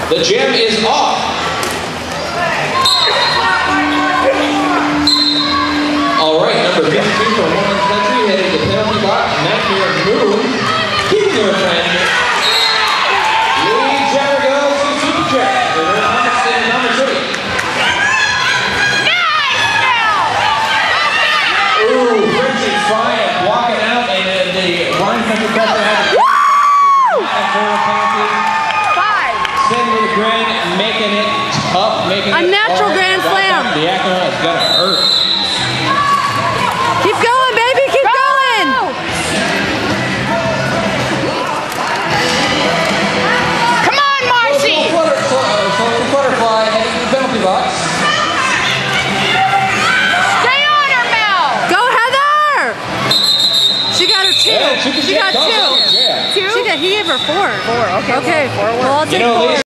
The gem is off. All right, number 52 from Women's Country heading to the penalty box. Matt here Moon, keeping her friend. Lead Jenner goes to Super Jet. With her Thompson, number 3. Ooh, Frenchie Fine walking out, and the line country pressure has a sitting with a grand, making it tough, making it natural hard. grand slam. The ACRG is gonna hurt. Keep going, baby, keep going. Come on, Marcy. Butterfly heading to the penalty box. Stay on her, Mel. Go, Heather. She got her 2. Yeah, She got 2. Yeah. He gave her 4. 4, okay. Okay, well, I'll take 4.